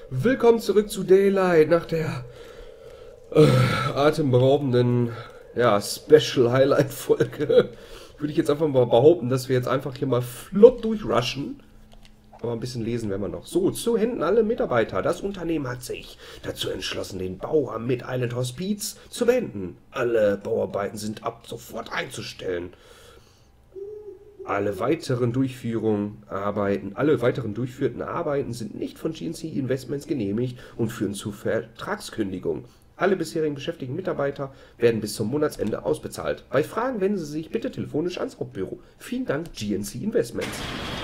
Willkommen zurück zu Daylight nach der atemberaubenden, ja, Special Highlight Folge. Würde ich jetzt einfach mal behaupten, dass wir jetzt einfach hier mal flott durchrushen. Aber ein bisschen lesen werden wir noch. So, zu Händen alle Mitarbeiter. Das Unternehmen hat sich dazu entschlossen, den Bau am Mid-Island Hospiz zu beenden. Alle Bauarbeiten sind ab sofort einzustellen. Alle weiteren durchführten Arbeiten sind nicht von GNC Investments genehmigt und führen zu Vertragskündigung. Alle bisherigen beschäftigten Mitarbeiter werden bis zum Monatsende ausbezahlt. Bei Fragen wenden Sie sich bitte telefonisch ans Hauptbüro. Vielen Dank, GNC Investments.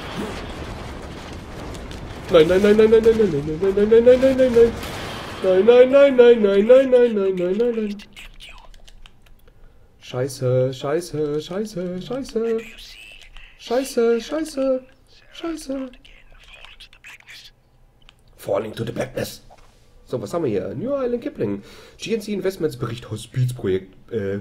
Nein, nein, nein, nein, nein, nein, nein, nein, nein, nein, nein, nein, nein, nein. Nein, nein, nein, nein, nein, nein, nein, nein, nein, nein, nein. Scheiße, scheiße, scheiße, scheiße. Scheiße, scheiße, scheiße. Falling to the blackness. So, was haben wir hier? New Island Kipling. GNC Investments Bericht Hospizprojekt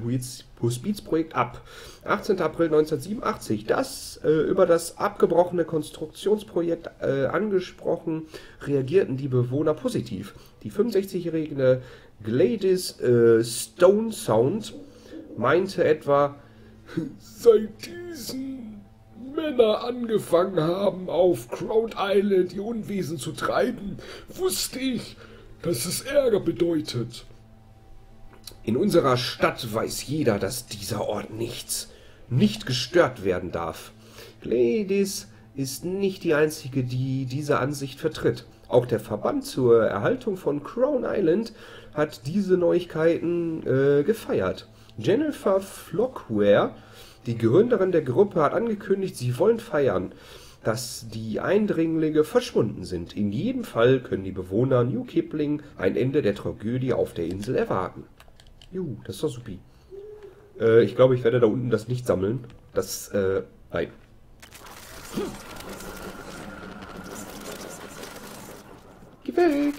ab. 18. April 1987. Das über das abgebrochene Konstruktionsprojekt angesprochen, reagierten die Bewohner positiv. Die 65-jährige Gladys Stone Sound meinte etwa, seit diesen Männer angefangen haben, auf Crown Island ihr Unwesen zu treiben, wusste ich, dass es Ärger bedeutet. In unserer Stadt weiß jeder, dass dieser Ort nicht gestört werden darf. Gladys ist nicht die einzige, die diese Ansicht vertritt. Auch der Verband zur Erhaltung von Crown Island hat diese Neuigkeiten gefeiert. Jennifer Flockware, die Gründerin der Gruppe, hat angekündigt, sie wollen feiern, dass die Eindringlinge verschwunden sind. In jedem Fall können die Bewohner New Kipling ein Ende der Tragödie auf der Insel erwarten. Juhu, das ist doch supi. Ich glaube, ich werde da unten das nicht sammeln. Nein. Geh weg!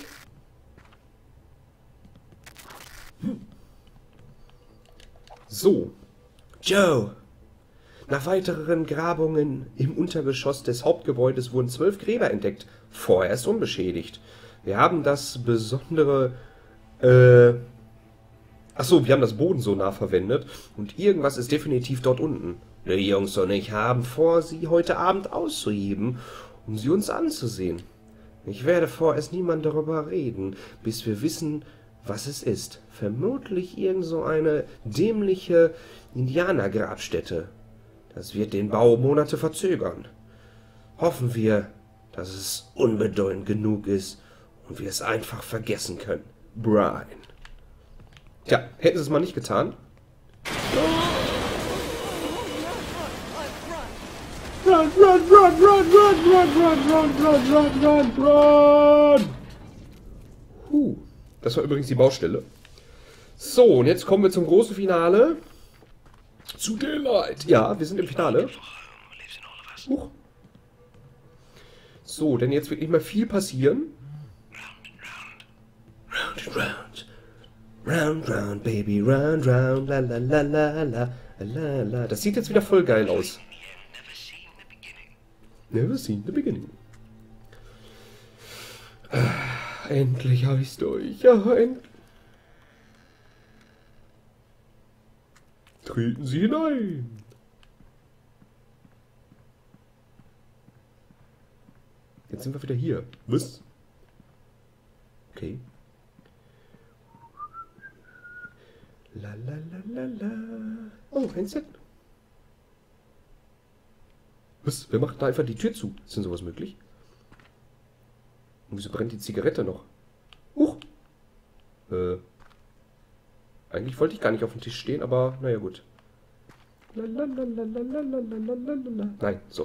So. Joe! Nach weiteren Grabungen im Untergeschoss des Hauptgebäudes wurden 12 Gräber entdeckt, vorerst unbeschädigt. Wir haben das besondere, wir haben das Bodensonar verwendet und irgendwas ist definitiv dort unten. Die Jungs und ich haben vor, sie heute Abend auszuheben, um sie uns anzusehen. Ich werde vorerst niemand darüber reden, bis wir wissen, was es ist. Vermutlich irgend so eine dämliche Indianergrabstätte. Das wird den Bau Monate verzögern. Hoffen wir, dass es unbedeutend genug ist und wir es einfach vergessen können. Brian. Tja, hätten sie es mal nicht getan. Run, run, run, run, run, run, run, run, run, run, run, run. Das war übrigens die Baustelle. So, und jetzt kommen wir zum großen Finale. Zu Daylight. Ja, wir sind im Finale. Huch. So, denn jetzt wird nicht mehr viel passieren. Round and round. Round, round, baby, round, round. La, la, la, la, la, la, la. Das sieht jetzt wieder voll geil aus. Never seen the beginning. Endlich habe ich's durch. Ja, endlich. Treten Sie hinein. Jetzt sind wir wieder hier. Was? Okay. La la la la la. Oh, ein Set. Was? Wer macht da einfach die Tür zu? Ist denn sowas möglich? Und wieso brennt die Zigarette noch? Huch. Eigentlich wollte ich gar nicht auf dem Tisch stehen, aber naja gut. Nein, so.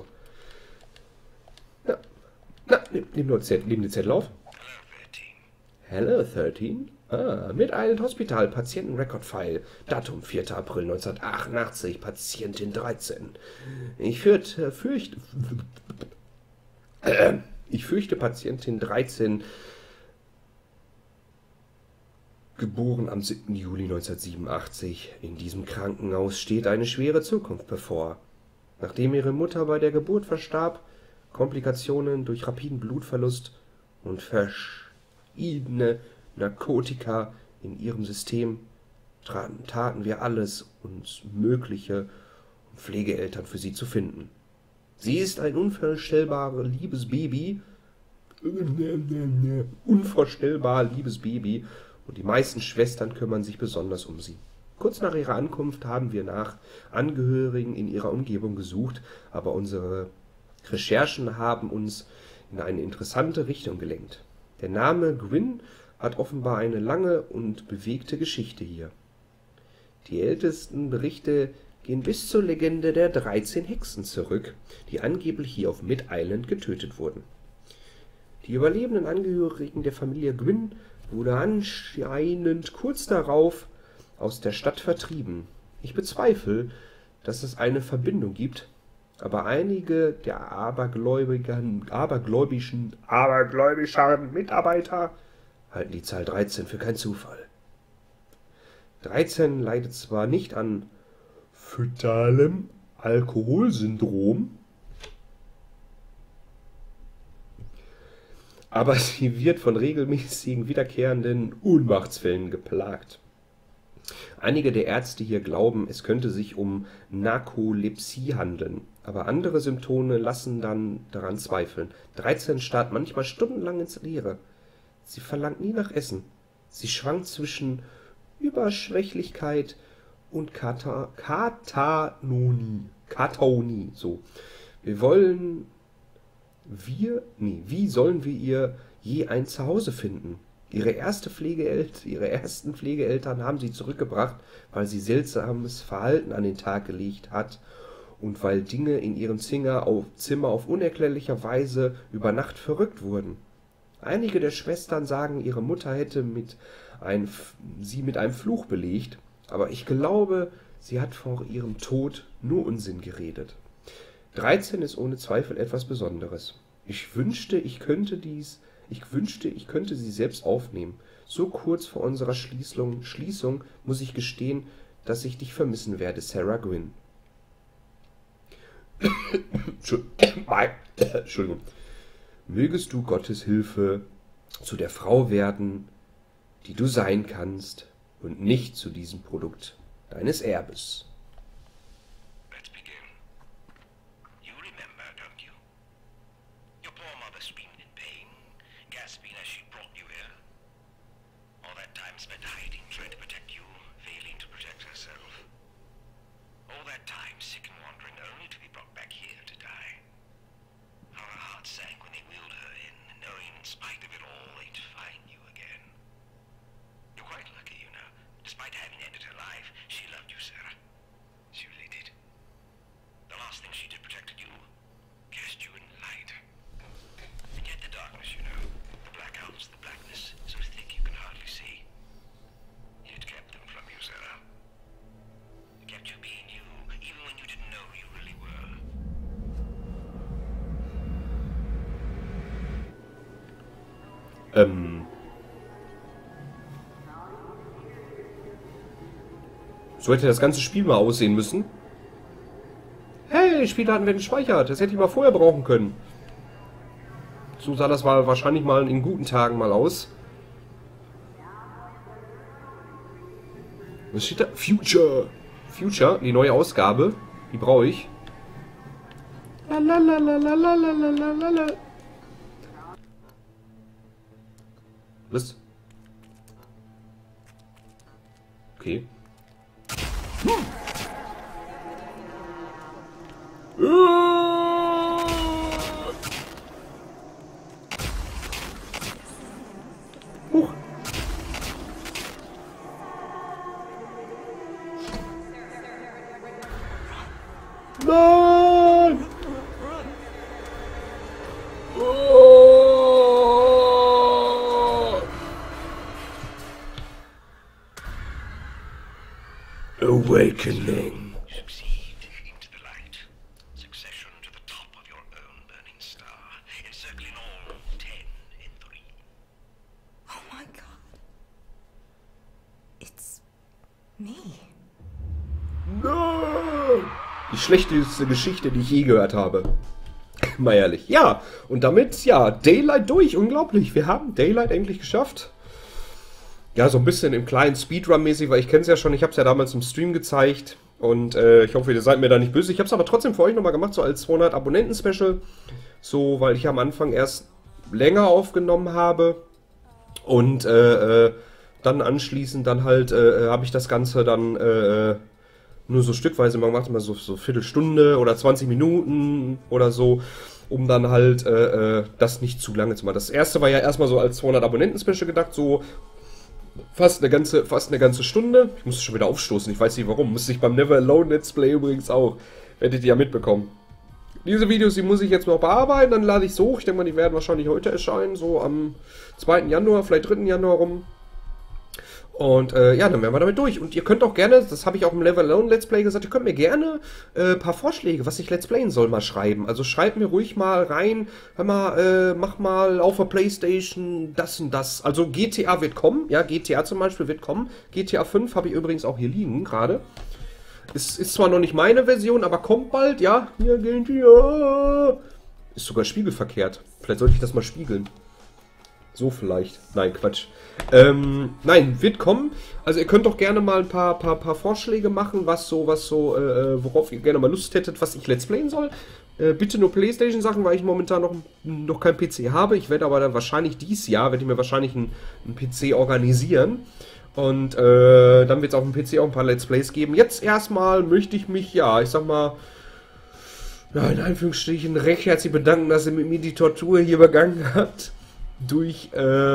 Nehmen die Zettel auf. Hello 13. Mid-Island Hospital, Patientenrecord-File. Datum 4. April 1988, Patientin 13. Ich fürchte Patientin 13, geboren am 7. Juli 1987. In diesem Krankenhaus steht eine schwere Zukunft bevor. Nachdem ihre Mutter bei der Geburt verstarb, Komplikationen durch rapiden Blutverlust und Kokaine, Narkotika in ihrem System taten wir alles uns Mögliche, um Pflegeeltern für sie zu finden. Sie ist ein unvorstellbares liebes Baby, unvorstellbar liebes Baby, und die meisten Schwestern kümmern sich besonders um sie. Kurz nach ihrer Ankunft haben wir nach Angehörigen in ihrer Umgebung gesucht, aber unsere Recherchen haben uns in eine interessante Richtung gelenkt. Der Name Gwyn hat offenbar eine lange und bewegte Geschichte hier. Die ältesten Berichte gehen bis zur Legende der 13 Hexen zurück, die angeblich hier auf Mid Island getötet wurden. Die überlebenden Angehörigen der Familie Gwyn wurden anscheinend kurz darauf aus der Stadt vertrieben. Ich bezweifle, dass es eine Verbindung gibt, aber einige der abergläubischen Mitarbeiter halten die Zahl 13 für keinen Zufall. 13 leidet zwar nicht an fötalem Alkoholsyndrom, aber sie wird von regelmäßigen wiederkehrenden Ohnmachtsfällen geplagt. Einige der Ärzte hier glauben, es könnte sich um Narkolepsie handeln, aber andere Symptome lassen dann daran zweifeln. 13 starrt manchmal stundenlang ins Leere. Sie verlangt nie nach Essen. Sie schwankt zwischen Überschwächlichkeit und Katatonie. So. Wie sollen wir ihr je ein Zuhause finden? Ihre ersten Pflegeeltern haben sie zurückgebracht, weil sie seltsames Verhalten an den Tag gelegt hat und weil Dinge in ihrem Zimmer auf unerklärliche Weise über Nacht verrückt wurden. Einige der Schwestern sagen, ihre Mutter hätte sie mit einem Fluch belegt, aber ich glaube, sie hat vor ihrem Tod nur Unsinn geredet. 13 ist ohne Zweifel etwas Besonderes. Ich wünschte, ich könnte sie selbst aufnehmen. So kurz vor unserer Schließung muss ich gestehen, dass ich dich vermissen werde, Sarah Gwyn. Entschuldigung. Mögest du Gottes Hilfe zu der Frau werden, die du sein kannst, und nicht zu diesem Produkt deines Erbes. Let's begin. You remember, don't you? Your poor mother screamed in pain, gasping as she brought you here. All that time spent hiding, trying to protect you, failing to protect herself. All that time sick and wandering, only to be brought back here to die. How her heart sank when they wheeled her in, knowing in spite of it all they'd find you again. You're quite lucky, you know. Despite having ended her life, she loved you, Sarah. She really did. The last thing she did protected you, cast you in light. And yet the darkness, you know, the blackouts, the blackness, so thick you can hardly see. It kept them from you, Sarah. It kept you being you, even when you didn't know who you really were. So hätte das ganze Spiel mal aussehen müssen. Hey, Spieldaten werden gespeichert. Das hätte ich mal vorher brauchen können. So sah das wahrscheinlich mal in guten Tagen mal aus. Was steht da? Future. Future, die neue Ausgabe. Die brauche ich. Lalalalalalalalalala. Was? Okay. Huch. Nein! Oh! Awakening. Succeed into the light. Succession to the top of your own burning star, encircling all 10 in 3. Oh my god. It's me. Nein! Die schlechteste Geschichte, die ich je gehört habe. Meierlich. Ja, und damit, ja, Daylight durch. Unglaublich. Wir haben Daylight endlich geschafft. Ja, so ein bisschen im kleinen Speedrun-mäßig, weil ich kenne es ja schon. Ich habe es ja damals im Stream gezeigt. Und ich hoffe, ihr seid mir da nicht böse. Ich habe es aber trotzdem für euch nochmal gemacht, so als 200 Abonnenten-Special. So, weil ich am Anfang erst länger aufgenommen habe. Und dann anschließend dann halt habe ich das Ganze dann nur so stückweise, man macht immer so Viertelstunde oder 20 Minuten oder so, um dann halt das nicht zu lange zu machen. Das erste war ja erstmal so als 200 Abonnenten-Special gedacht, so fast eine ganze Stunde. Ich muss schon wieder aufstoßen, ich weiß nicht warum. Musste ich beim Never Alone Let's Play übrigens auch. Werdet ihr ja mitbekommen. Diese Videos, die muss ich jetzt noch bearbeiten, dann lade ich es hoch. Ich denke mal, die werden wahrscheinlich heute erscheinen, so am 2. Januar, vielleicht 3. Januar rum. Und ja, dann wären wir damit durch. Und ihr könnt auch gerne, das habe ich auch im Never Alone Let's Play gesagt, ihr könnt mir gerne ein paar Vorschläge, was ich Let's Playen soll, mal schreiben. Also schreibt mir ruhig mal rein, hör mal, mach mal auf der Playstation das und das. Also GTA wird kommen, ja, GTA zum Beispiel wird kommen. GTA 5 habe ich übrigens auch hier liegen gerade. Ist zwar noch nicht meine Version, aber kommt bald, ja. Hier GTA. Ist sogar spiegelverkehrt. Vielleicht sollte ich das mal spiegeln. So vielleicht. Nein, Quatsch. Nein, wird kommen. Also ihr könnt doch gerne mal ein paar Vorschläge machen, worauf ihr gerne mal Lust hättet, was ich Let's Playen soll. Bitte nur Playstation-Sachen, weil ich momentan noch kein PC habe. Ich werde aber dann wahrscheinlich dieses Jahr, werde ich mir wahrscheinlich einen PC organisieren. Und dann wird es auf dem PC auch ein paar Let's Plays geben. Jetzt erstmal möchte ich mich, ja, ich sag mal, ja, in Anführungsstrichen recht herzlich bedanken, dass ihr mit mir die Tortur hier begangen habt. Durch,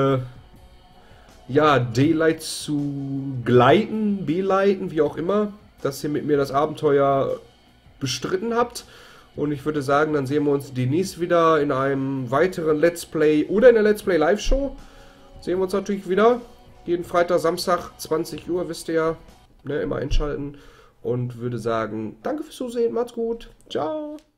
ja, Daylight zu gleiten, beleiten, wie auch immer, dass ihr mit mir das Abenteuer bestritten habt. Und ich würde sagen, dann sehen wir uns demnächst wieder in einem weiteren Let's Play oder in der Let's Play Live Show. Sehen wir uns natürlich wieder. Jeden Freitag, Samstag, 20 Uhr, wisst ihr ja, ne, immer einschalten. Und würde sagen, danke fürs Zusehen, macht's gut, ciao.